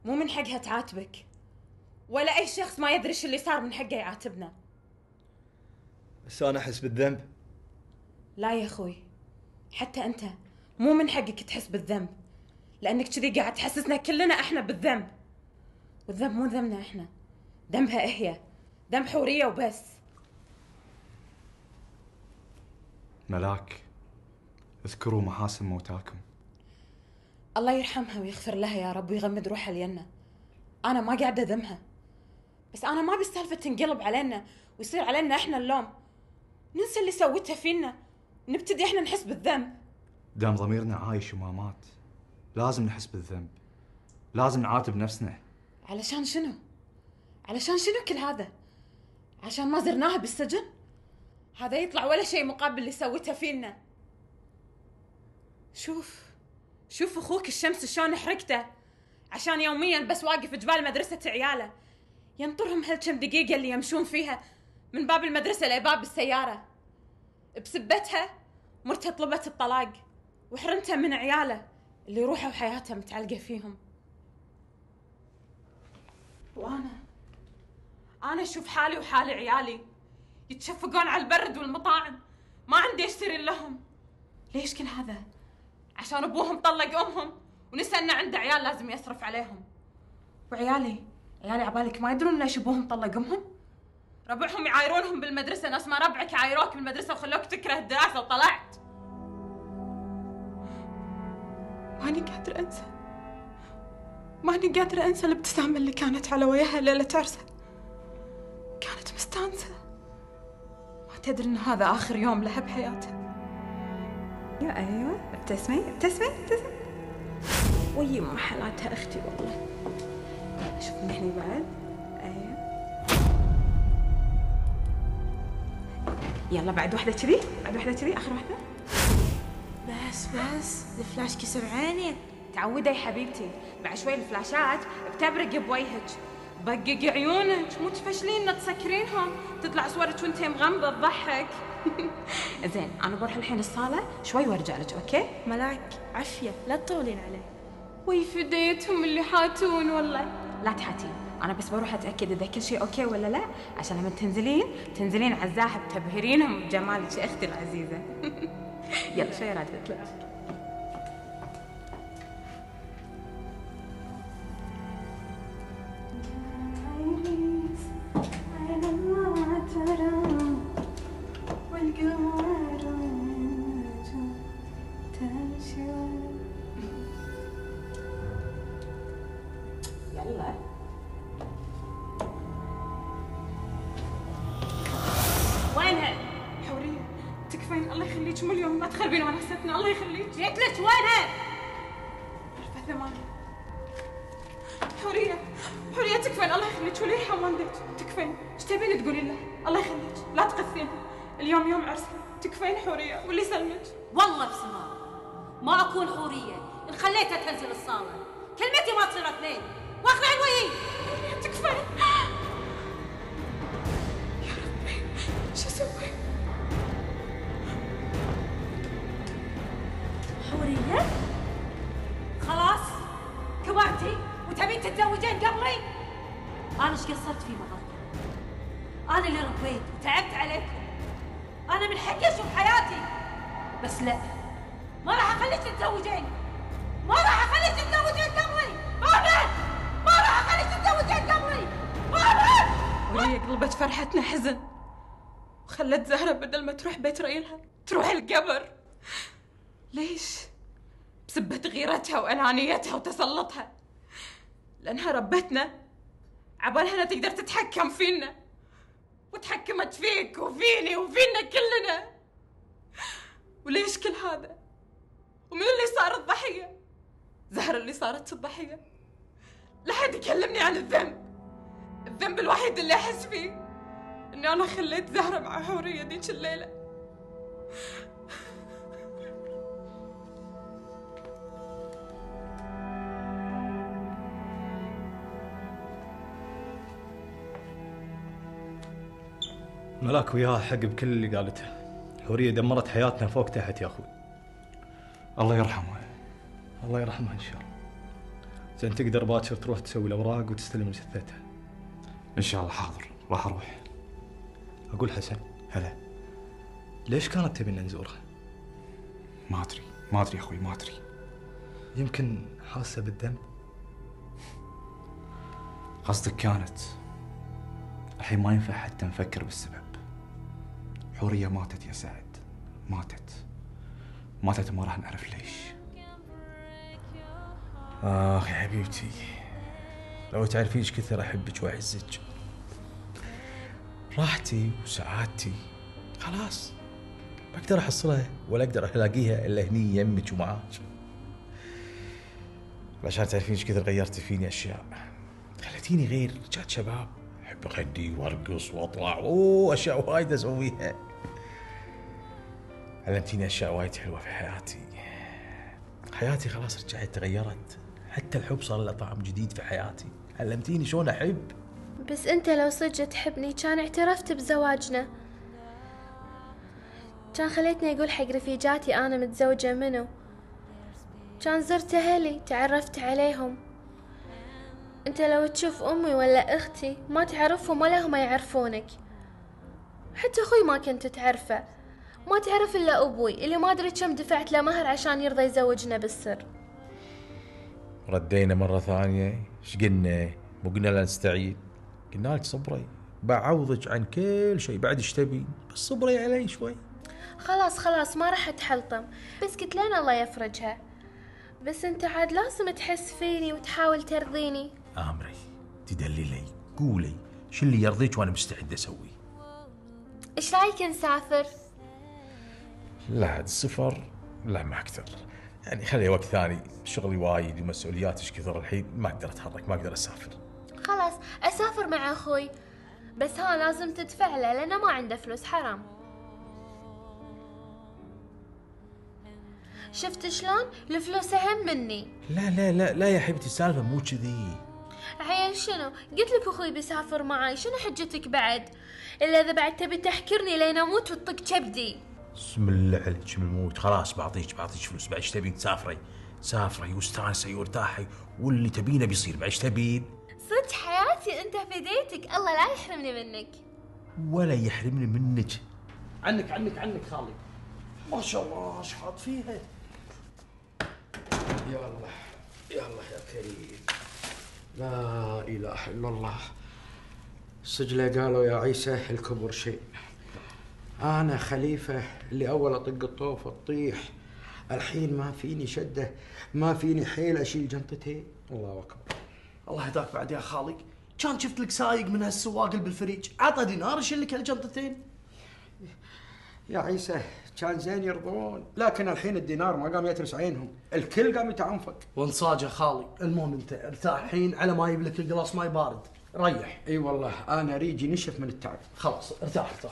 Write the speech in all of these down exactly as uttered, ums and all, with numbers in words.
مو من حقها تعاتبك، ولا أي شخص ما يدري شو اللي صار من حقه يعاتبنا. بس أنا أحس بالذنب. لا يا أخوي، حتى أنت مو من حقك تحس بالذنب، لأنك كذي قاعد تحسسنا كلنا إحنا بالذنب، والذنب مو ذنبنا إحنا، ذنبها هي، ذنب حورية وبس. ملاك، اذكروا محاسن موتاكم. الله يرحمها ويغفر لها يا رب ويغمد روحها لينا. أنا ما قاعدة ذمها، بس أنا ما بالسالفة تنقلب علينا ويصير علينا إحنا اللوم، ننسى اللي سوتها فينا ونبتدي إحنا نحس بالذنب. دام ضميرنا عايش وما مات لازم نحس بالذنب، لازم نعاتب نفسنا. علشان شنو؟ علشان شنو كل هذا؟ عشان ما زرناها بالسجن؟ هذا يطلع ولا شيء مقابل اللي سوتها فينا. شوف شوف أخوك الشمس شلون حرقته عشان يوميا بس واقف جبال مدرسة عياله، ينطرهم هالكم دقيقة اللي يمشون فيها من باب المدرسة لباب السيارة. بسبتها مرتها طلبت الطلاق وحرمتها من عياله اللي روحه وحياتها متعلقة فيهم. وأنا أنا أشوف حالي وحال عيالي يتشفقون على البرد والمطاعم، ما عندي أشتري لهم. ليش كل هذا؟ عشان أبوهم طلق أمهم ونسى إن عنده عيال لازم يصرف عليهم. وعيالي عيالي عبالك ما يدرون ليش أبوهم طلق أمهم؟ ربعهم يعايرونهم بالمدرسة، ناس ما ربعك عايروك بالمدرسة وخلوك تكره الدراسة وطلعت. ماني قادرة أنسى ماني قادرة أنسى الابتسامة اللي كانت على وجهها ليلة عرسها. كانت مستانسة، ما تدري إن هذا آخر يوم لها بحياتها. يا أيوة، ابتسمي ابتسمي ابتسمي. ويما حالاتها أختي والله. شوف من هني بعد. أيوة، يلا بعد واحدة كذي، بعد واحدة كذي، آخر واحدة. بس بس الفلاش كسر عيني. تعودي يا حبيبتي، بعد شوي الفلاشات بتبرق بوجهك، بقق عيونك، مو تفشلين تسكرينهم، تطلع صورك وانت مغمضة تضحك. زين انا بروح الحين الصالة شوي وارجع لك، اوكي؟ ملاك عافية، لا تطولين عليه. وي فديتهم اللي حاتون والله. لا تحاتين، انا بس بروح اتاكد اذا كل شيء اوكي ولا لا، عشان لما تنزلين تنزلين على الزاحف تبهرينهم بجمالك يا اختي العزيزة. يلا شوي راد تطلع. يلا وينها؟ حورية تكفين، الله يخليك، مو اليوم ما تخربين ونستنا، الله يخليك. جيت لك وينها؟ عرفة ثمانية. حورية حورية تكفين، الله يخليك، وليه حملتك؟ تكفين، ايش تبين تقولين له؟ الله يخليك لا تقثينها، اليوم يوم عرسها. تكفين حورية واللي يسلمك. والله بسمار ما اكون حورية ان خليتها تنزل الصالة، كلمتي ما تصير اثنين، واخلع الوجه. تكفين يا ربي، شو اسوي؟ حورية خلاص كبرتي وتبين تتزوجين قبلي؟ انا ايش قصرت في مغرب؟ انا اللي ربيت وتعبت عليكم، انا من حقي اشوف حياتي، بس لا، ما راح اخليك تتزوجين، ما راح اخليك تتزوجين قبلي، ابد، ما راح اخليك تتزوجين قبلي ابد. وهي قلبت فرحتنا حزن، وخلت زهرة بدل ما تروح بيت ريلها تروح القبر. ليش؟ بسبة غيرتها وأنانيتها وتسلطها، لأنها ربتنا عبالها أنها تقدر تتحكم فينا، وتحكمت فيك وفيني وفينا كلنا. وليش كل هذا؟ ومن اللي صار الضحية؟ زهرة اللي صارت الضحية. لا حد يكلمني عن الذنب، الذنب الوحيد اللي أحس فيه إني أنا خليت زهرة مع حورية ديك الليلة. ملاك وياها حق بكل اللي قالته. حورية دمرت حياتنا فوق تحت يا أخوي. الله يرحمها. الله يرحمها إن شاء الله. زين تقدر باكر تروح تسوي الاوراق وتستلم جثتها. ان شاء الله حاضر، راح اروح. اقول حسن، هلا. ليش كانت تبينا نزورها؟ ما ادري ما ادري يا اخوي، ما ادري. يمكن حاسه بالذنب. قصدك كانت. الحين ما ينفع حتى نفكر بالسبب. حورية ماتت يا سعد، ماتت ماتت وما راح نعرف ليش. آخ يا حبيبتي، لو تعرفين ايش كثر أحبك وأعزك. راحتي وسعادتي خلاص ما أقدر أحصلها ولا أقدر ألاقيها إلا هني يمك ومعاك. عشان تعرفين ايش كثر غيرتي فيني أشياء، خلتيني غير. رجعت شباب أحب أغني وأرقص وأطلع أوه أشياء وايد أسويها. علمتيني أشياء وايد حلوة في حياتي. حياتي خلاص رجعت تغيرت، حتى الحب صار له طعم جديد في حياتي. علمتيني شلون أحب. بس أنت لو صدق تحبني كان اعترفت بزواجنا، كان خليتني أقول حق رفيجاتي أنا متزوجة منه، كان زرت أهلي تعرفت عليهم. أنت لو تشوف أمي ولا أختي ما تعرفهم ولا هم يعرفونك، حتى أخوي ما كنت تعرفه، ما تعرف إلا أبوي اللي ما أدري كم دفعت له مهر عشان يرضى يزوجنا بالسر. ردينا مرة ثانية، ايش قلنا؟ مو قلنا لا نستعين؟ قلنا لك صبري بعوضك عن كل شيء، بعد ايش تبين؟ بس صبري علي شوي. خلاص خلاص ما راح أتحلطم، بس قلت لنا الله يفرجها. بس أنت عاد لازم تحس فيني وتحاول ترضيني. آمري تدللي، قولي شو اللي يرضيك وأنا مستعد أسوي. إيش رأيك نسافر؟ لا عاد السفر لا ما أقدر، يعني خلي وقت ثاني، شغلي وايد ومسؤوليات ايش كثر الحين، ما أقدر أتحرك، ما أقدر أسافر. خلاص أسافر مع أخوي، بس ها لازم تدفع له لأنه ما عنده فلوس، حرام. شفت شلون؟ الفلوس أهم مني. لا لا لا لا يا حبيبتي، السالفة مو كذي. عيل شنو؟ قلت لك أخوي بيسافر معاي، شنو حجتك بعد؟ إلا إذا بعد تبي تحكرني لين أموت وتطق كبدي. بسم الله عليك من الموت، خلاص بعطيك بعطيك فلوس، بعد ايش تبين؟ تسافري سافري واستانسي وارتاحي واللي تبينه بيصير، بعد ايش تبين؟ صدق حياتي أنت فديتك، الله لا يحرمني منك. ولا يحرمني منك. عنك عنك عنك خالي، ما شاء الله ايش حاط فيها. يا الله يا الله يا كريم، لا اله الا الله. السجله قالوا يا عيسى الكبر شيء، انا خليفه اللي اول اطق الطوف تطيح، الحين ما فيني شده، ما فيني حيل اشيل جنطتين. الله اكبر. الله يهداك بعد يا خالق، كان شفت لك سايق من هالسواق اللي بالفريج عطى دينار يشيل لك هالجنطتين. يا عيسى كان زين يرضون، لكن الحين الدينار ما قام يترس عينهم، الكل قام يتعنفق. وانصاجه خالي، المهم انت ارتاح الحين على ما يجيب لك القلاص ماي بارد، ريح. اي والله انا ريجي نشف من التعب. خلاص ارتاح ارتاح.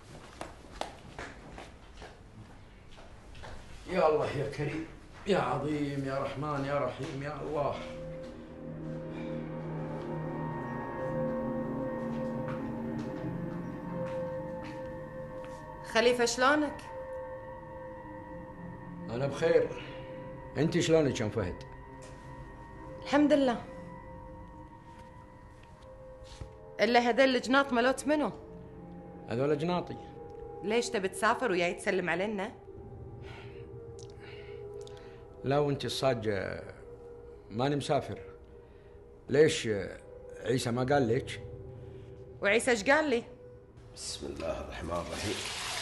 يا الله يا كريم يا عظيم يا رحمن يا رحيم يا الله. خليفة شلونك؟ أنا بخير، أنت شلونك يا فهد؟ الحمد لله. إلا هذول الجناط ملوت منو؟ هذول جناطي. ليش تبي تسافر وياي تسلم علينا؟ لا وأنت الصاج ماني مسافر. ليش عيسى ما قال لك؟ وعيسى ايش قال لي؟ بسم الله الرحمن الرحيم.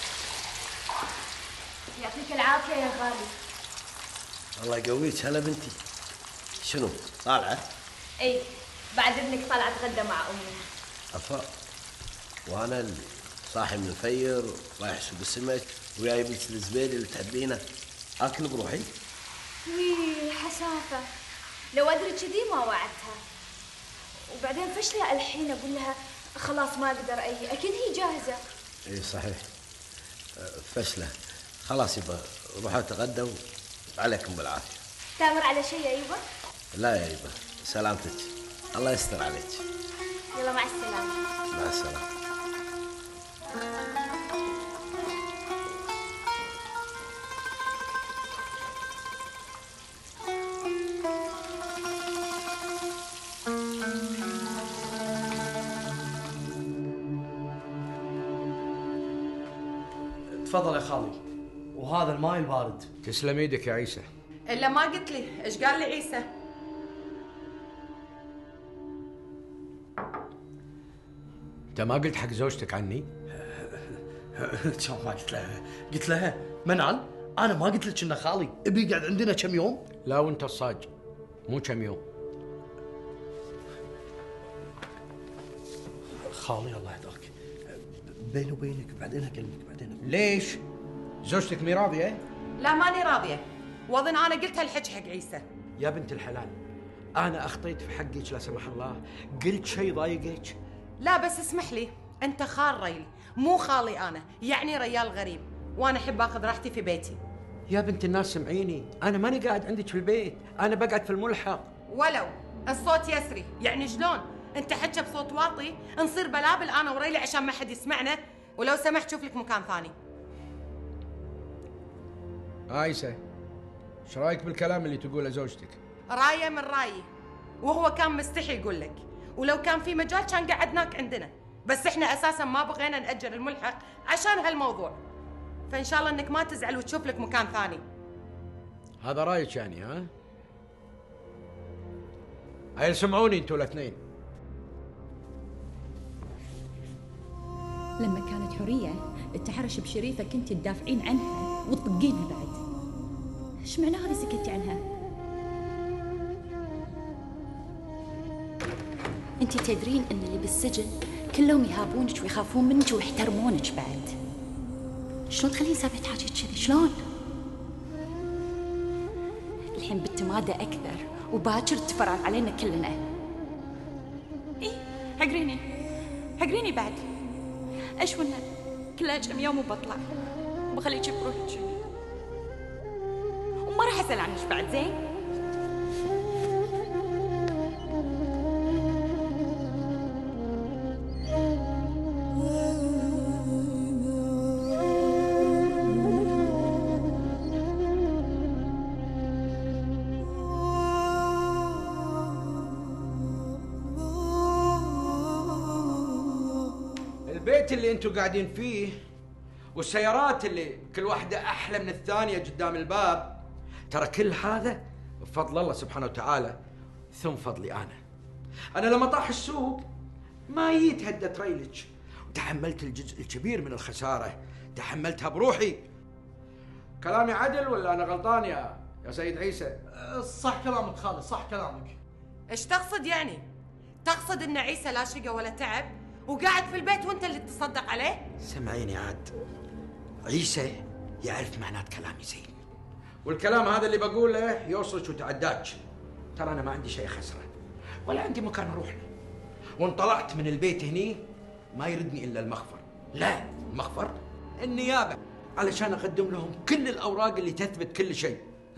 يعطيك العافية يا غالي. الله يقويك. هلا بنتي، شنو طالعة؟ اي بعد ابنك طالعة اتغدى مع امي. أفا وأنا اللي صاحي من الفير رايح سوق السمك وياي بنت الزبيدي اللي تحبينه، آكل بروحي. وي الحسافة، لو أدري كذي ما وعدتها. وبعدين فشلة الحين أقول لها خلاص ما أقدر أجي، أكيد هي جاهزة. إي صحيح فشلة. خلاص يبا روحوا تغدوا وعليكم بالعافية. تامر على شيء يا يبا؟ لا يا يبا سلامتك، الله يستر عليك. يلا مع السلامة. مع السلامة. تفضل يا خالي، وهذا الماي البارد. تسلم ايدك يا عيسى. الا ما قلت لي ايش قال لي عيسى؟ انت ما قلت حق زوجتك عني؟ شو ما قلت لها؟ قلت لها منعل انا ما قلت لك ان خالي بيقعد عندنا كم يوم؟ لا وانت الصاج، مو كم يوم. خالي الله يهداك، بيني وبينك بعدين اكلمك بعدين. ليش؟ زوجتك مي راضيه؟ لا ماني راضيه، واظن انا قلت هالحكي حق عيسى. يا بنت الحلال، انا اخطيت في حقك لا سمح الله، قلت شيء ضايقك؟ لا بس اسمح لي، انت خال ريل مو خالي انا، يعني ريال غريب، وانا احب اخذ راحتي في بيتي. يا بنت الناس سمعيني، انا ماني قاعد عندك في البيت، انا بقعد في الملحق. ولو الصوت يسري، يعني شلون؟ انت حكي بصوت واطي، نصير بلابل انا وريلي عشان ما حد يسمعنا، ولو سمحت شوف لك مكان ثاني. عايشة، ايش رايك بالكلام اللي تقوله زوجتك؟ رايه من رايي، وهو كان مستحي يقول لك، ولو كان في مجال كان قعدناك عندنا، بس احنا اساسا ما بغينا نأجر الملحق عشان هالموضوع، فان شاء الله انك ما تزعل وتشوف لك مكان ثاني. هذا رايك يعني ها؟ هاي سمعوني انتوا الاثنين. لما كانت حورية تحرش بشريفة كنت تدافعين عنها وتطقينها بعد، ايش معنى هذه سكتي عنها؟ انتي تدرين ان اللي بالسجن كلهم يهابونك ويخافون منك ويحترمونك بعد، شلون تخلين سابت حاجة كذي؟ شلون؟ الحين بالتمادة اكثر وباكر تفرع علينا كلنا. ايه حقريني حقريني بعد، اشونا كلها كم يوم وبطلع وبخليك بروحك وما راح اسال عنك بعد. زين؟ البيت اللي انتوا قاعدين فيه والسيارات اللي كل واحدة أحلى من الثانية قدام الباب، ترى كل هذا بفضل الله سبحانه وتعالى ثم فضلي أنا. أنا لما طاح السوق ما جيت هدت ريلك وتحملت الجزء الكبير من الخسارة، تحملتها بروحي. كلامي عدل ولا أنا غلطان يا يا سيد عيسى؟ صح كلامك خالد، صح كلامك. ايش تقصد يعني؟ تقصد ان عيسى لا شقى ولا تعب وقاعد في البيت وانت اللي تصدق عليه؟ سمعيني عاد، عيسى يعرف معنات كلامي زين، والكلام هذا اللي بقوله يوصلك وتعداك. ترى انا ما عندي شيء خسره ولا عندي مكان اروح له، وان طلعت من البيت هني ما يردني الا المخفر. لا المخفر النيابه، علشان اقدم لهم كل الاوراق اللي تثبت كل شيء.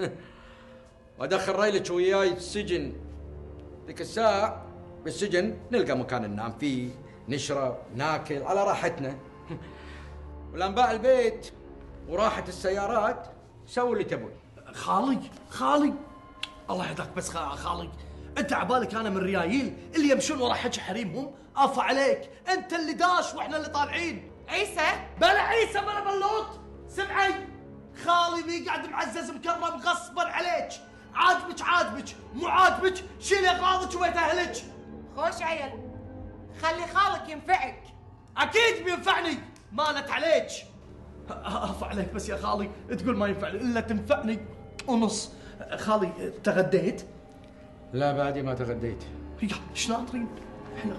وادخل ريلك وياي السجن، ذيك الساعه بالسجن نلقى مكان ننام فيه، نشرب ناكل على راحتنا. ولانباع البيت وراحة السيارات سووا اللي تبون. خالي خالي الله يهداك، بس خالي انت عبالك انا من ريايل اللي يمشون ورا حكي حريمهم؟ عفا عليك، انت اللي داش واحنا اللي طالعين. عيسى بلا عيسى بلا بلوط، سمعي خالي بيقعد معزز مكرم غصبا عليك، عاجبك عاجبك، مو عاجبك شيلي اغراضك وبيت اهلك. خوش عيل، خلي خالك ينفعك. اكيد بينفعني، مالت عليك. عفا عليك بس يا خالي، تقول ما ينفعني الا تنفعني ونص. خالي تغديت؟ لا بعدي ما تغديت. يا ايش ناطرين احنا؟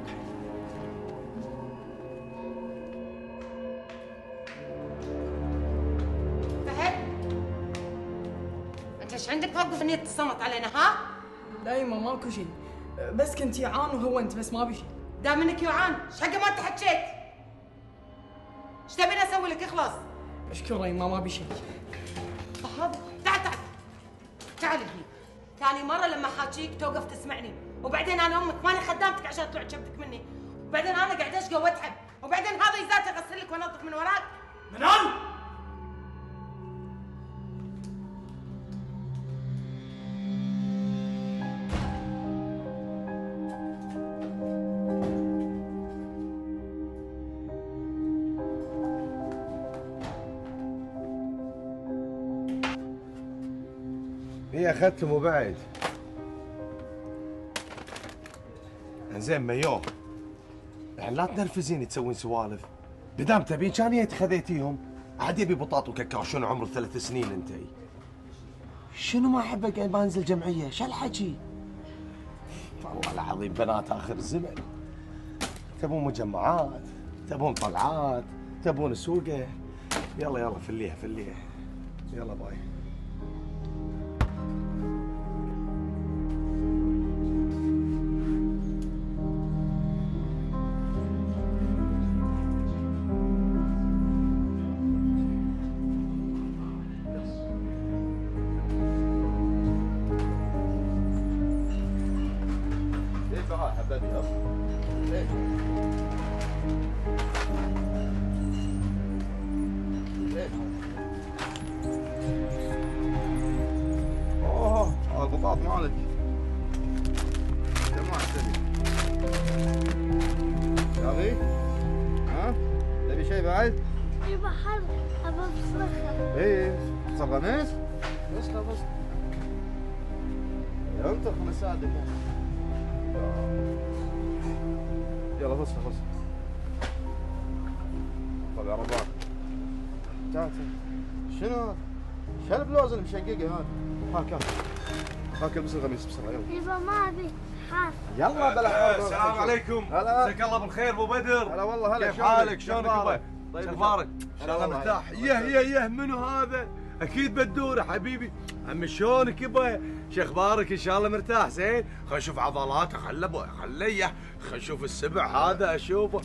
فهد انت ايش عندك موقف اني تتصنت علينا ها؟ لا يما ماكو شيء، بس كنت جيعان وهو انت، بس ما بي شيء. دام انك جوعان ايش حق ما انت حكيت؟ ايش تبيني اسوي لك؟ اخلص. اشكر يما ما بي شيء. هذا تعال تعال تعال هني. ثاني مرة لما حاجيك توقف تسمعني، وبعدين انا امك ماني خدامتك عشان طلع شبتك مني، وبعدين انا قاعد اشقى واتعب، وبعدين هذا يزات اغسل لك وانظف من وراك. منال اني اخذتهم وبعد. زين ميو، يعني لا تنرفزيني تسوين سوالف. بدام تبين كان جيت خذيتيهم. عاد يبي بطاط وكاكاو. شنو عمرك ثلاث سنين انتي؟ شنو ما احب اقعد ما انزل جمعيه؟ شو الحكي؟ والله العظيم بنات اخر الزمن. تبون مجمعات، تبون طلعات، تبون سوقه. يلا يلا فليها فليها. يلا باي. البطاط مالك تمام. تبي ياغي؟ ها؟ تبي شيء بعد؟ يبا حر ابى بصرخه. ايه صار غميس؟ بس خلاص انت خمس ساعات دموع. يلا فصل فصل. طب يا رباك تعال شنو هذا؟ شو البلوز المشققه هذا؟ هاك هاك هاك البس القميص بسرعه يلا. يبا ما ابي حار. يلا بلا حار. السلام عليكم. هلا. جزاك الله بالخير ابو بدر. هلا والله هلا. كيف حالك؟ شلونك ابو؟ طيب اخبارك؟ ان شاء الله مرتاح. يه يه يه منو هذا؟ اكيد بدوره حبيبي. عمي شلونك يبا؟ شو اخبارك؟ ان شاء الله مرتاح زين؟ خل نشوف عضلاته. خله خليه خل نشوف السبع هذا اشوفه.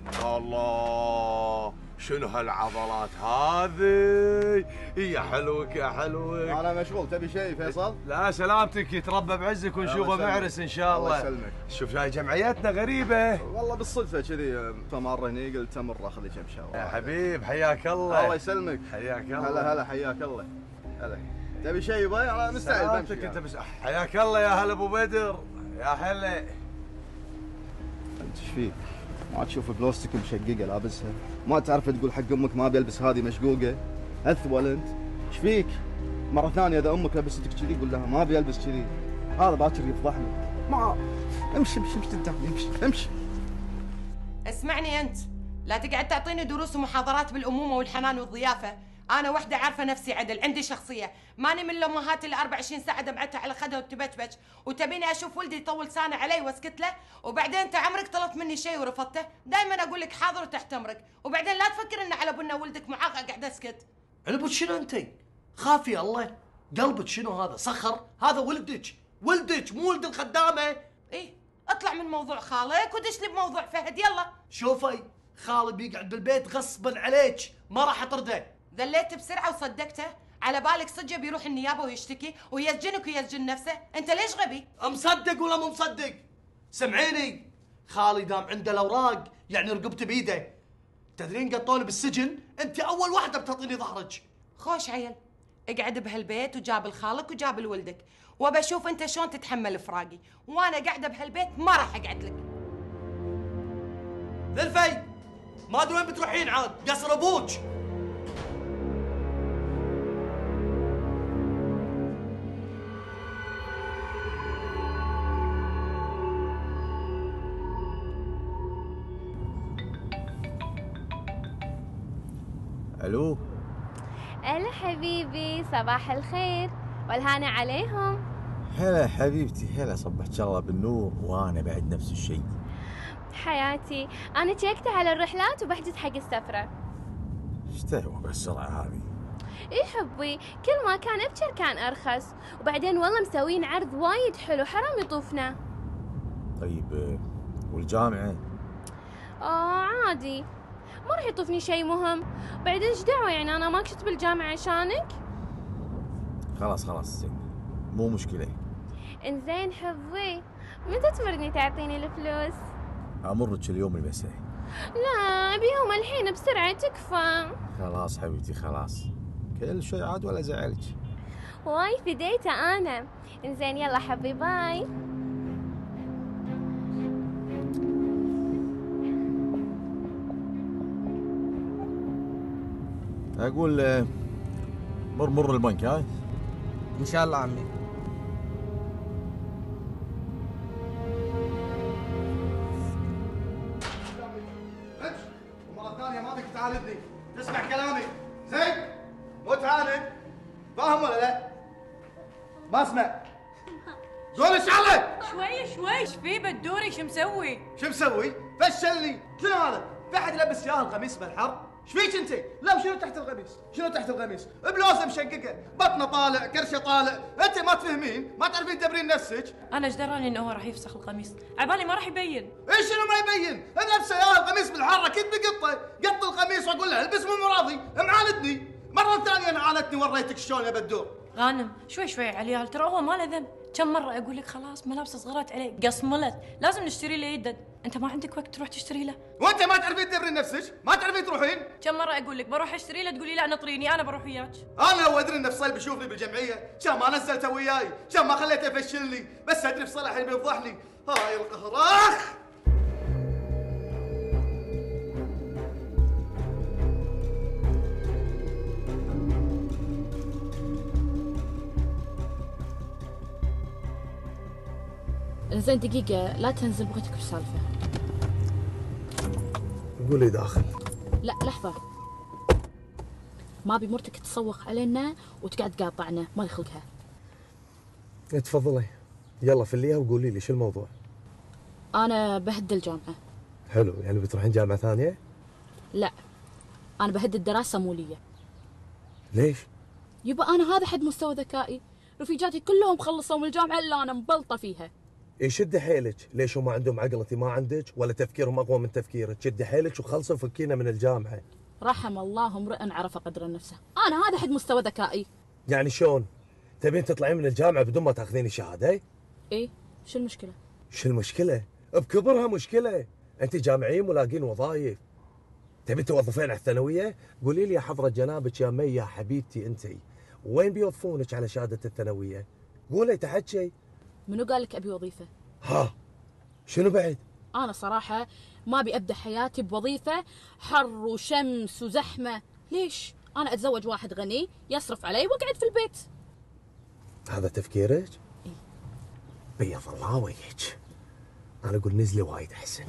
الله شنو هالعضلات هذه؟ يا حلوك يا حلوك. انا مشغول. تبي شيء فيصل؟ لا سلامتك يتربى بعزك ونشوفه معرس ان شاء الله. الله يسلمك. شوف جاي جمعيتنا غريبه. والله بالصدفه كذي تمر هني قلت امر اخذ لي كم شغله. يا حبيب حياك الله. الله يسلمك. حياك الله. هلا هلا حياك الله. هلا. تبي شيء يبا؟ انا مستعد بمشي. انت بس حياك الله يا هلا ابو بدر. يا هلا. انت ايش فيك؟ ما تشوف بلوستك مشققه لابسها؟ ما تعرف تقول حق امك ما بيلبس هذه مشقوقه؟ اثول انت. ايش فيك؟ مره ثانيه اذا امك لبستك كذي قول لها ما بيلبس كذي. هذا باكر يفضحنا. ما امشي امشي امشي قدامي امشي امشي. اسمعني انت، لا تقعد تعطيني دروس ومحاضرات بالامومه والحنان والضيافه. انا وحده عارفه نفسي عدل، عندي شخصيه، ماني من الامهات اللي أربعة وعشرين ساعه دمعتها على خدها وتبتبت وتبيني اشوف ولدي يطول لسانه علي واسكت له، وبعدين انت عمرك طلبت مني شيء ورفضته، دائما اقول لك حاضر وتحت امرك، وبعدين لا تفكر ان على بنا ولدك معاق اقعد اسكت. علبك شنو انت؟ خافي الله، قلبك شنو هذا؟ صخر؟ هذا ولدك، ولدك مو ولد الخدامه. ايه اطلع من موضوع خالك ودش لي بموضوع فهد يلا. شوفي خالي بيقعد بالبيت غصبا عليك، ما راح اطرده. ذليت بسرعه وصدقته؟ على بالك صدق بيروح النيابه ويشتكي ويسجنك ويسجن نفسه؟ انت ليش غبي؟ مصدق ولا مو مصدق؟ سمعيني، خالي دام عنده الاوراق يعني رقبته بيده. تدرين قطوني بالسجن؟ انت اول واحده بتعطيني ظهرك. خوش عيل، اقعد بهالبيت وجاب لخالك وجاب لولدك، وبشوف انت شلون تتحمل فراقي، وانا قاعده بهالبيت ما راح اقعد لك. ذلفي ما ادري وين بتروحين عاد، قصر ابوك. الو. هلا حبيبي، صباح الخير والهنا عليهم. هلا حبيبتي، هلا صبحت الله بالنور، وانا بعد نفس الشيء. حياتي انا تشيكت على الرحلات وبحجز حق السفره. ايش تهوى بهالسرعه هذه؟ اي حبي، كل ما كان ابشر كان ارخص، وبعدين والله مسوين عرض وايد حلو، حرام يطوفنا. طيب والجامعه؟ اه عادي، ما راح يطوفني شيء مهم. بعدين ايش دعوه يعني، انا ما كنت بالجامعه عشانك. خلاص خلاص زين، مو مشكله. انزين حبي، متى تمرني تعطيني الفلوس؟ امرك اليوم المساء. لا ابيهم الحين بسرعه تكفى. خلاص حبيبتي خلاص، كل شيء عاد ولا زعلك. واي فديته انا. انزين يلا حبي باي. اقول مر مر البنك هاي. ان شاء الله عمي. تعاندني، تسمع كلامي، زين؟ مو تعاند، فاهم ولا لا؟ ما اسمع. قول ايش عليك؟ شوي شوي ايش في بدوري شو مسوي؟ شو مسوي؟ فشلني، شنو هذا؟ في احد يلبس ياهل قميص بالحر؟ ايش فيك انت؟ لا شنو تحت القميص؟ شنو تحت القميص؟ بلوزه مشققه، بطنه طالع، كرشه طالع، انت ما تفهمين؟ ما تعرفين تدبرين نفسك؟ انا ايش دراني انه هو راح يفسخ القميص؟ عبالي ما راح يبين. ايش شنو ما يبين؟ بنفسه ياهل قميص بالحر اكيد بقطه، قط القميص واقول له البس مو راضي، معاندني، مره ثانيه انا عاندتني وريتك شلون يا بدور. غانم شوي شوي عليال، ترى هو ما له ذنب، كم مرة أقول لك خلاص ملابسه صغرت عليه، قصملت، لازم نشتري له يدد، أنت ما عندك وقت تروح تشتري له؟ وأنت ما تعرفين تدبرين نفسك؟ ما تعرفين تروحين؟ كم مرة أقول لك بروح أشتري له تقولي لا نطريني، أنا بروح وياك. أنا لو أدري إن فصيل بيشوفني بالجمعية، كان ما نزلته وياي، كان ما خليته يفشلني، بس أدري فصيل الحين بيفضحني، هاي القهر آخ! زين دقيقة لا تنزل، بغيتك بسالفة. قولي داخل. لا لحظة، ما ابي مرتك تصوخ علينا وتقعد تقاطعنا، ما يخلقها. تفضلي، يلا فليها وقولي لي شو الموضوع. أنا بهد الجامعة. حلو، يعني بتروحين جامعة ثانية؟ لا، أنا بهد الدراسة مو لي. ليش؟ يبا أنا هذا حد مستوى ذكائي، رفيجاتي كلهم خلصوا من الجامعة إلا أنا مبلطة فيها. يشد حيلك، ليش هم عندهم عقل انت ما عندك، ولا تفكيرهم اقوى من تفكيرك؟ شد حيلك وخلصوا وفكينا من الجامعه. رحم الله امرئ عرف قدر نفسه، انا هذا حد مستوى ذكائي. يعني شلون؟ تبين تطلعين من الجامعه بدون ما تاخذين الشهاده؟ ايه، شو المشكله؟ شو المشكله؟ بكبرها مشكله، انت جامعيين ملاقين وظايف. تبين توظفين على الثانويه؟ قولي لي يا حضره جنابك يا مي يا حبيبتي انت، وين بيوظفونك على شهاده الثانويه؟ قولي تحكي. منو قال لك ابي وظيفه؟ ها شنو بعد؟ انا صراحه ما ابي ابدا حياتي بوظيفه حر وشمس وزحمه، ليش؟ انا اتزوج واحد غني يصرف علي واقعد في البيت. هذا تفكيرك؟ اي. بيض الله وجهك. انا اقول نزلي وايد احسن.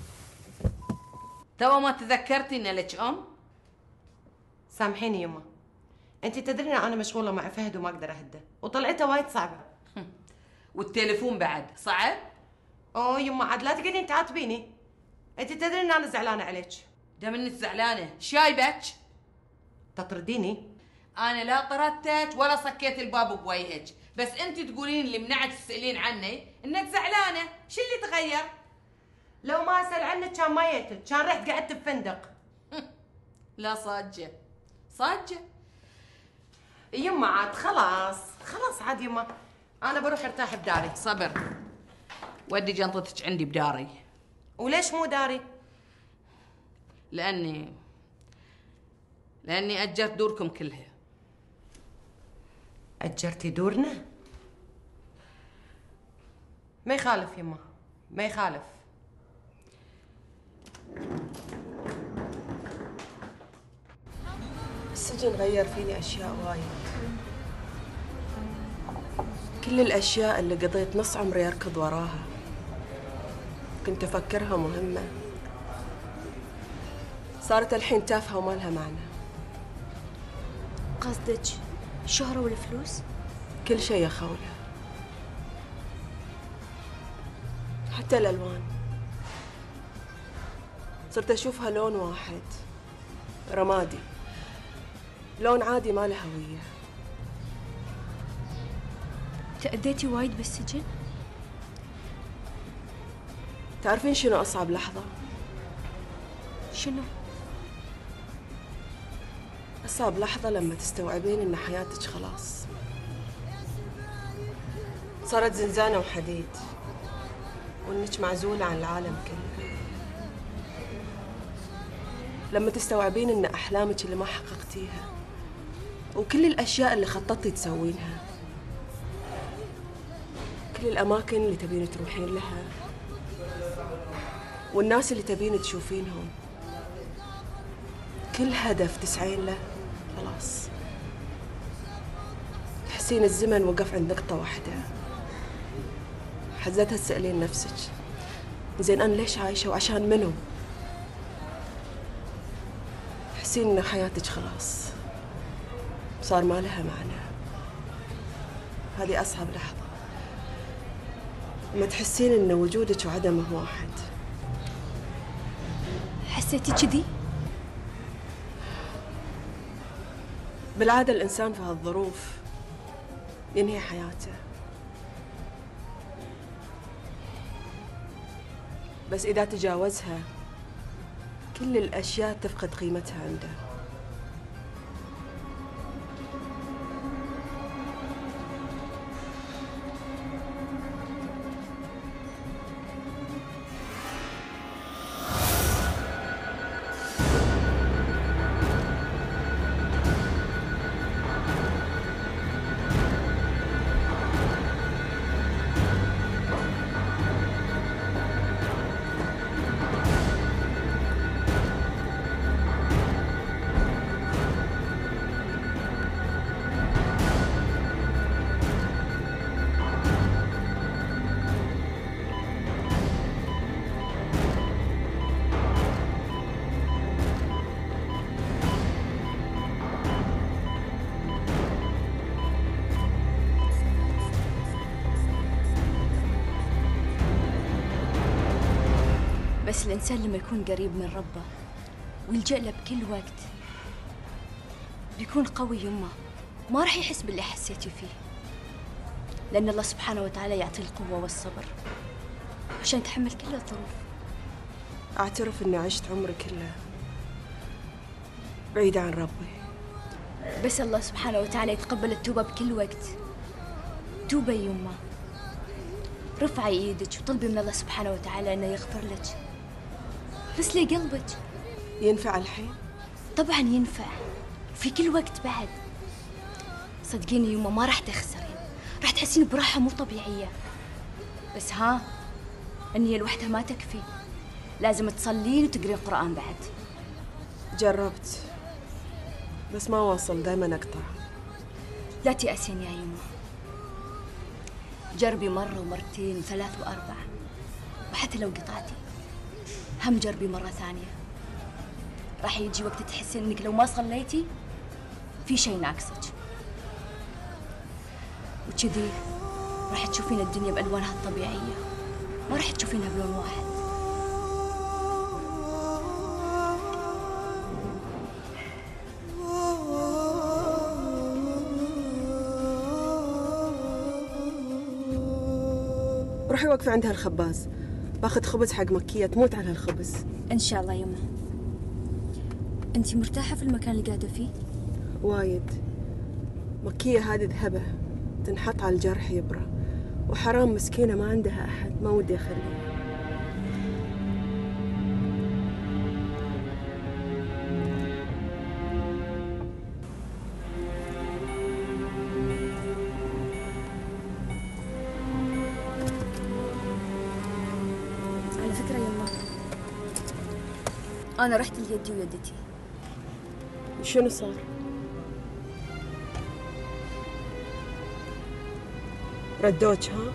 تو ما تذكرتي ان لك ام؟ سامحيني يما، انت تدرين انا مشغوله مع فهد وما اقدر اهده، وطلعته وايد صعبه. والتليفون بعد صعب؟ اوه يما عاد لا تقعدين تعاتبيني، انت تدرين ان انا زعلانه عليك. دام انك زعلانه شايبك؟ تطرديني؟ انا لا طردتك ولا صكيت الباب بوجهك، بس انت تقولين اللي منعك تسالين عني انك زعلانه، شو اللي تغير؟ لو ما اسال عنك كان ما جيتك، كان رحت قعدت بفندق. لا صاجه صاجه. يما عاد خلاص خلاص عاد يما، انا بروح ارتاح بداري. صبر، ودي جنطتك عندي بداري. وليش مو داري؟ لاني لاني اجرت دوركم كلها. اجرتي دورنا؟ ما يخالف يما، ما يخالف. السجن غير فيني اشياء وايد، كل الاشياء اللي قضيت نص عمري اركض وراها كنت افكرها مهمه صارت الحين تافهه وما لها معنى. قصدك الشهرة والفلوس؟ كل شيء يا خولة، حتى الألوان صرت أشوفها لون واحد رمادي، لون عادي ما له هوية. تأذيتي وايد بالسجن؟ تعرفين شنو أصعب لحظة؟ شنو؟ أصعب لحظة لما تستوعبين إن حياتك خلاص صارت زنزانة وحديد، وإنك معزولة عن العالم كله. لما تستوعبين إن أحلامك اللي ما حققتيها وكل الأشياء اللي خططتي تسوينها، كل الأماكن اللي تبين تروحين لها والناس اللي تبين تشوفينهم، كل هدف تسعين له خلاص تحسين الزمن وقف عند نقطة واحدة. حزتها تسألين نفسك زين أنا ليش عايشة وعشان منو؟ تحسين ان حياتك خلاص صار ما لها معنى. هذه اصعب لحظة، لما تحسين ان وجودك وعدمه واحد. حسيتي كذي؟ بالعادة الانسان في هالظروف ينهي حياته، بس اذا تجاوزها كل الاشياء تفقد قيمتها عنده. بس الإنسان لما يكون قريب من ربه ويلجأ له بكل وقت بيكون قوي يمه، ما راح يحس باللي حسيتي فيه، لأن الله سبحانه وتعالى يعطي القوة والصبر عشان يتحمل كل الظروف. أعترف إني عشت عمري كله بعيدة عن ربي، بس الله سبحانه وتعالى يتقبل التوبة بكل وقت. توبة يمه، رفعي ايدك وطلبي من الله سبحانه وتعالى انه يغفر لك. غسلي قلبك. ينفع الحين؟ طبعا ينفع، في كل وقت بعد. صدقيني يمه ما راح تخسرين، راح تحسين براحة مو طبيعية. بس ها، النية لوحدها ما تكفي، لازم تصلين وتقرين قرآن بعد. جربت بس ما واصل، دايما اقطع. لا تيأسين يا يمه، جربي مرة ومرتين وثلاث وأربع، وحتى لو قطعتي هم جربي مرة ثانية. راح يجي وقت تحسين إنك لو ما صليتي في شيء ناقصك، وكذي راح تشوفين الدنيا بألوانها الطبيعية، ما راح تشوفينها بلون واحد. روحي وقفي عند هالخباز، باخذ خبز حق مكية تموت على هالخبز. إن شاء الله يمه. أنتي مرتاحة في المكان اللي قاعدة فيه؟ وايد. مكية هذه ذهبة تنحط على الجرح يبرى، وحرام مسكينة ما عندها أحد، ما ودي أخليها. على فكرة يمه، أنا رحت ليدي ويدتي. شنو صار؟ ردوك ها؟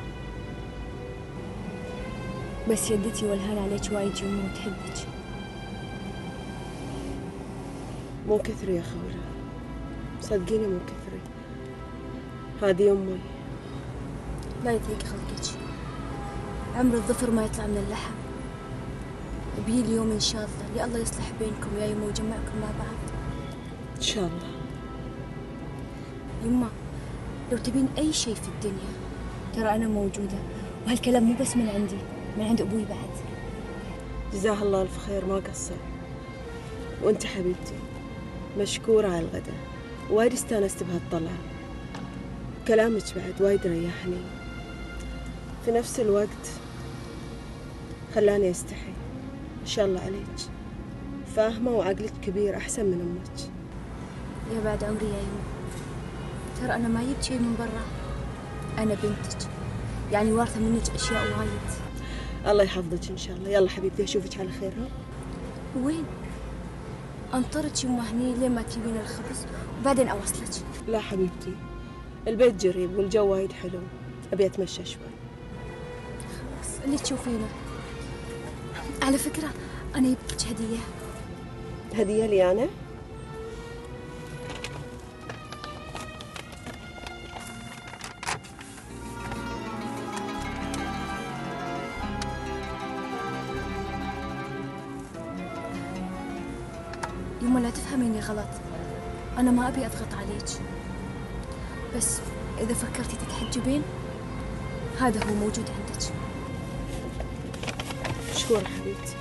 بس يدتي والهان عليك وايد يمه وتحبك. مو كثري يا خولة، صدقيني مو كثري، هذه أمي. لا يضيق خلقك، عمر الظفر ما يطلع من اللحم، وبيه اليوم إن شاء الله يا الله يصلح بينكم يا يمه ويجمعكم مع بعض إن شاء الله. يمه لو تبين أي شيء في الدنيا ترى أنا موجودة، وهالكلام مو بس من عندي، من عند أبوي بعد. جزاه الله ألف خير، ما قصر. وأنت حبيبتي مشكورة على الغداء، وايد استانست بهالطلعة، كلامك بعد وايد ريحني، في نفس الوقت خلاني أستحي. إن شاء الله عليك، فاهمة وعقلك كبير أحسن من أمك. يا بعد عمري يا يمه، ترى أنا ما جبت شيء من برا، أنا بنتك، يعني وارثة منك أشياء وايد. الله يحفظك إن شاء الله. يلا حبيبتي أشوفك على خير. ها؟ وين؟ أنطرك يمه هني لين ما تجيبين الخبز وبعدين أوصلك. لا حبيبتي، البيت قريب والجو وايد حلو، أبي أتمشى شوي. خلاص اللي تشوفينه. على فكرة أنا جبت لك هدية. هدية لي أنا؟ أما لا تفهميني غلط، أنا ما أبي أضغط عليك، بس إذا فكرتي تتحجبين هذا هو موجود عندك. مشكورة حبيبتي.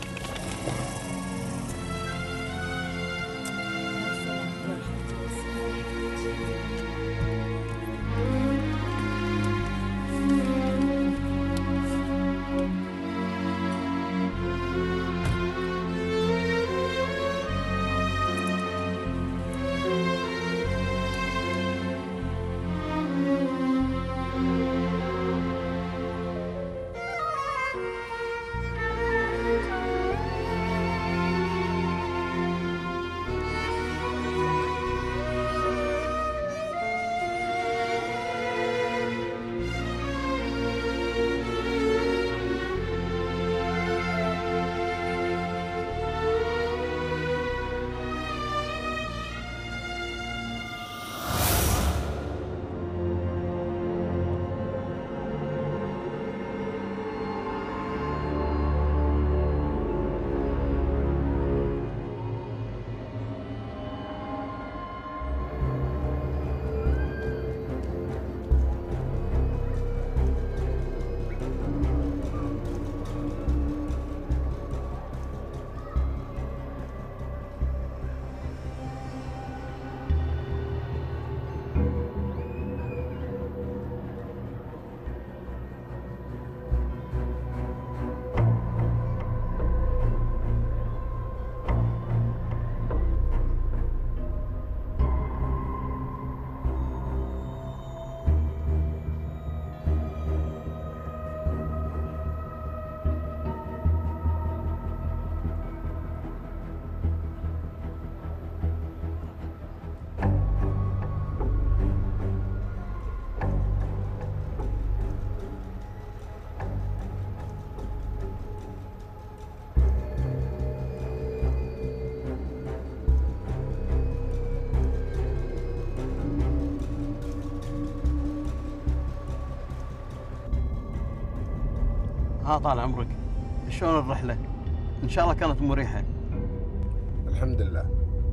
ها طال عمرك، شلون الرحلة؟ إن شاء الله كانت مريحة. الحمد لله.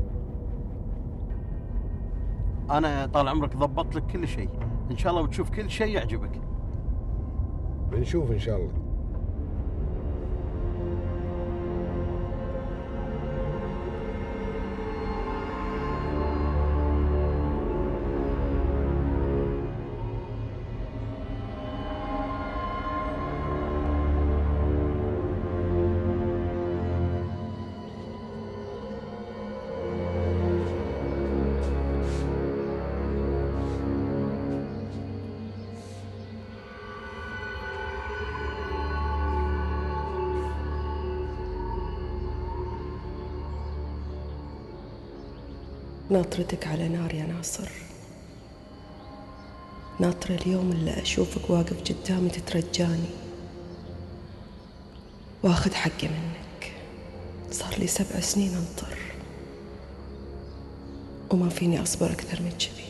أنا طال عمرك ضبطت لك كل شيء، إن شاء الله بتشوف كل شيء يعجبك. بنشوف إن شاء الله. ناطرتك على نار يا ناصر، ناطرة اليوم اللي أشوفك واقف قدامي تترجاني واخذ حقي منك. صار لي سبع سنين أنطر وما فيني أصبر أكثر من كذي.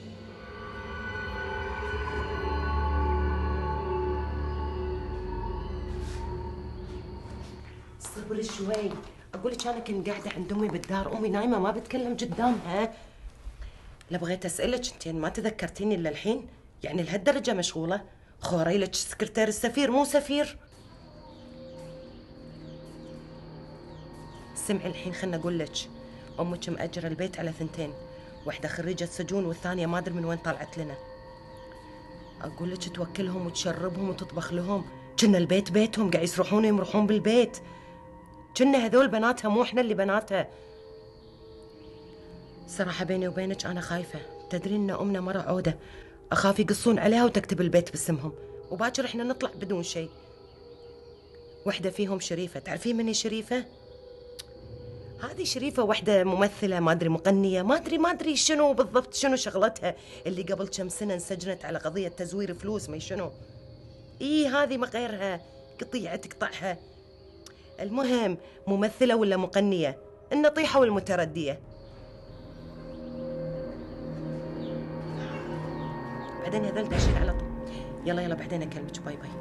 صبري شوي، اقول لك انا كنت قاعده عند امي بالدار، امي نايمه ما بتكلم قدامها. لا بغيت اسالك انتين ما تذكرتيني الا الحين؟ يعني لهالدرجه مشغوله؟ خوري لك سكرتير السفير مو سفير. سمعي الحين خلنا اقول لك، امك مأجره البيت على ثنتين، واحده خريجه سجون والثانيه ما ادري من وين طلعت لنا. اقول لك توكلهم وتشربهم وتطبخ لهم، كنا البيت بيتهم قاعد يسرحون ويمرحون بالبيت، كنا هذول بناتها مو احنا اللي بناتها. صراحة بيني وبينك أنا خايفة، تدرين إن أمنا مرة عودة، أخاف يقصون عليها وتكتب البيت باسمهم، وباكر إحنا نطلع بدون شيء. وحدة فيهم شريفة، تعرفين مني شريفة؟ هذه شريفة وحدة ممثلة، ما أدري مغنية، ما أدري ما أدري شنو بالضبط شنو شغلتها، اللي قبل كم سنة انسجنت على قضية تزوير فلوس ما شنو. إي هذه ما غيرها، قطيعة تقطعها. المهم ممثلة ولا مغنية، النطيحة والمتردية. بعدين هذول داشين على طول. يلا يلا بعدين أكلمك، باي باي.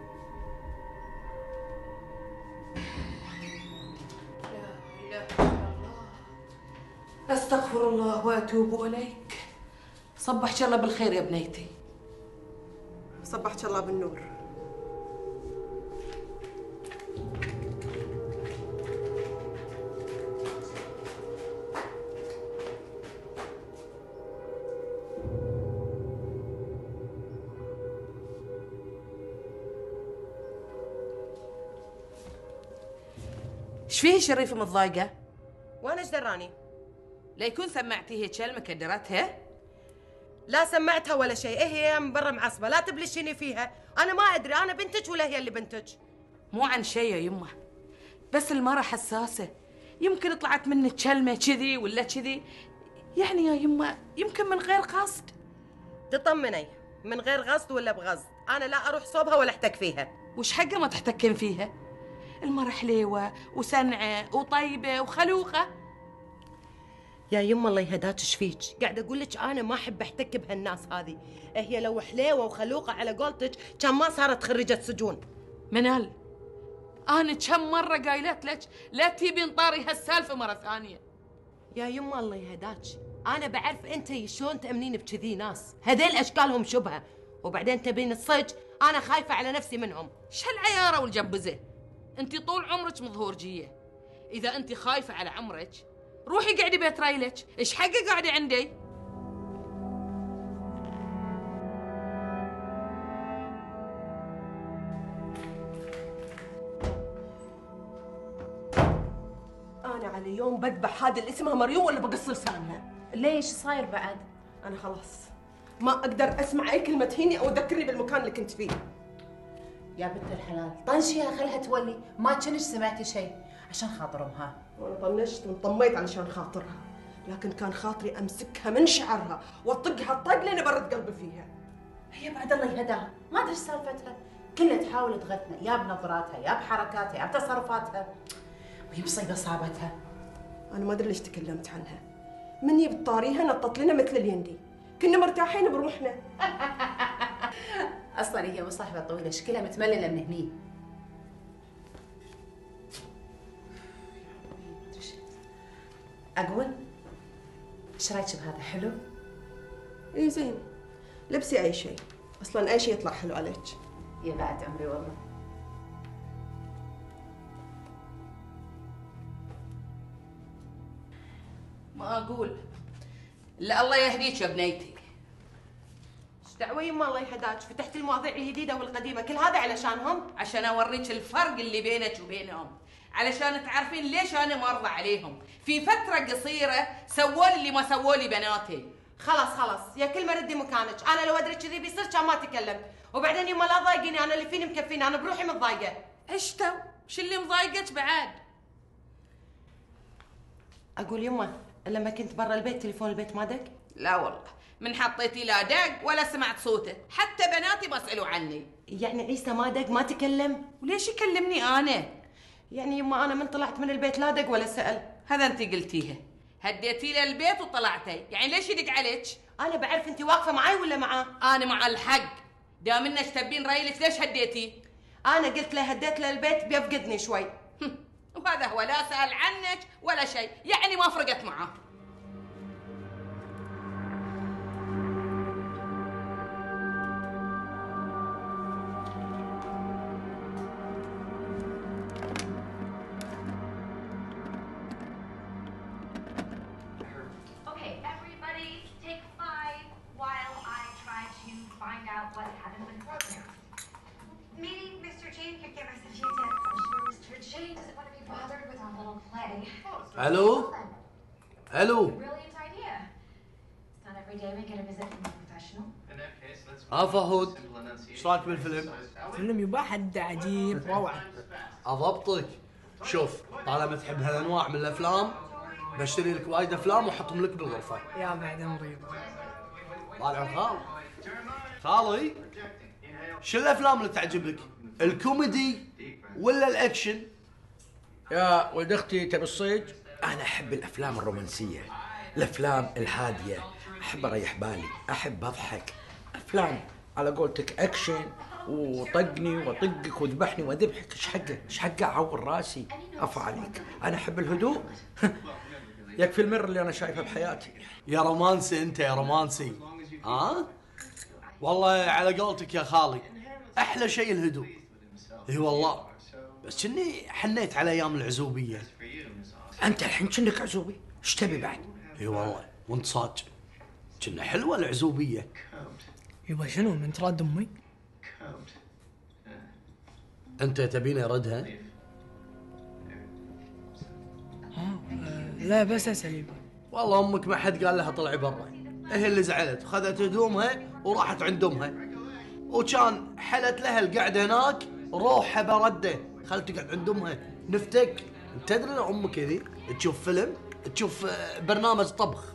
لا إله إلا استغفر الله واتوب اليك. صبحك الله بالخير يا بنيتي. صبحك الله بالنور. ايش فيه شريفه متضايقه؟ وانا ايش دراني؟ لا يكون سمعتي هيك كلمه كدرتها؟ لا سمعتها ولا شيء، إيه هي من برا معصبه، لا تبلشيني فيها، انا ما ادري انا بنتك ولا هي اللي بنتك. مو عن شيء يا يمه، بس المرة حساسه، يمكن طلعت منك كلمه كذي ولا كذي، يعني يا يمه يمكن من غير قصد. تطمني، من غير قصد ولا بغصد، انا لا اروح صوبها ولا احتك فيها. وش حقه ما تحتكين فيها؟ المرة حليوة وسنعة وطيبة وخلوقة. يا يما الله يهداك ايش فيك؟ قاعدة اقول لك انا ما احب احتك بهالناس هذه، هي لو حليوة وخلوقة على قولتك كان ما صارت خريجة سجون. منال، انا كم مرة قايلت لك لا تبين طاري هالسالفة مرة ثانية. يا يما الله يهداك، انا بعرف انت شلون تأمنين بكذي ناس، هذيل اشكالهم شبهة، وبعدين تبين الصج، انا خايفة على نفسي منهم. شو هالعيارة والجبزة؟ انت طول عمرك مظهورجيه، اذا انت خايفه على عمرك روحي قعدي بيت رايلك، ايش حقه قاعده عندي؟ انا على يوم بذبح هذا اللي اسمها مريوم ولا بقص لسانها. ليش صاير بعد؟ انا خلاص ما اقدر اسمع اي كلمه تهيني او تذكرني بالمكان اللي كنت فيه. يا بنت الحلال طنشيها خلها تولي، ما كنش سمعتي شيء عشان خاطر امها. وانا طنشت وانطميت علشان خاطرها، لكن كان خاطري امسكها من شعرها واطقها الطق لين برد قلبي فيها. هي بعد الله يهداها، ما ادري ايش سالفتها، كلها تحاول تغثنا يا بنظراتها يا بحركاتها يا بتصرفاتها، وهي مصيبه صابتها. انا ما ادري ليش تكلمت عنها، مني بتطاريها نطت لنا مثل اليندي، كنا مرتاحين بروحنا. اصلا هي مصاحبه طويله شكلها متملله من هني. اقول ايش رايك بهذا؟ حلو؟ اي زين، لبسي اي شيء، اصلا اي شيء يطلع حلو عليك. يا بعد عمري والله. ما اقول الا الله يهديك يا بنيتي. ايش دعوه يما الله يهداك، فتحت المواضيع الجديده والقديمه، كل هذا علشانهم؟ عشان اوريك الفرق اللي بينك وبينهم، علشان تعرفين ليش انا مرضى عليهم، في فتره قصيره سووا لي اللي ما سووا لي بناتي. خلاص خلاص يا كلمه ردي مكانك، انا لو ادري كذي بيصير كان ما تكلمت، وبعدين يما لا ضايقيني، انا اللي فيني مكفيني، انا بروحي متضايقه. ايش تو؟ شو اللي مضايقك بعد؟ اقول يما لما كنت برا البيت تليفون البيت ما دق؟ لا والله، من حطيتي لا دق ولا سمعت صوته، حتى بناتي ما سألوا عني. يعني عيسى ما دق ما تكلم؟ وليش يكلمني انا؟ يعني يما انا من طلعت من البيت لا دق ولا سأل. هذا انت قلتيها، هديتي له البيت وطلعتي، يعني ليش يدق عليك؟ انا بعرف انت واقفه معي ولا معاه؟ انا مع الحق، دام انك تبين رايلك ليش هديتي؟ انا قلت له هديت له البيت بيفقدني شوي. وهذا هو، لا سأل عنك ولا شيء، يعني ما فرقت معاه. الو الو ها فهود، ايش رايك بالفيلم؟ فيلم يبا حد عجيب روعه. اضبطك، شوف طالما تحب هالانواع من الافلام بشتري لك وايد افلام واحطهم لك بالغرفه. يا بعد مريض طالع خال خالي، شو الافلام اللي تعجبك؟ الكوميدي ولا الاكشن؟ يا ولد اختي تبي الصيج؟ انا احب الافلام الرومانسيه، الافلام الهاديه، احب اريح بالي، احب اضحك. افلام على قولتك اكشن وطقني واطقك وذبحني واذبحك، ايش حقه؟ ايش حقه اعور راسي؟ عفا عليك، انا احب الهدوء. يكفي المر اللي انا شايفه بحياتي. يا رومانسي انت يا رومانسي. ها أه؟ والله على قولتك يا خالي احلى شيء الهدوء. اي والله بس اني حنيت على ايام العزوبيه. انت الحين كأنك عزوبي، ايش تبي بعد؟ اي والله وانت صاج كنا حلوه العزوبيه. يبا شنو من تراد امي؟ انت تبيني اردها؟ ها لا بس اسال يبا. والله امك ما حد قال لها طلعي برا، هي اللي زعلت وخذت هدومها وراحت عند امها، وكان حلت لها القعده هناك روحها برده، خلت تقعد عند امها نفتك. تدري لو امك ذي تشوف فيلم تشوف برنامج طبخ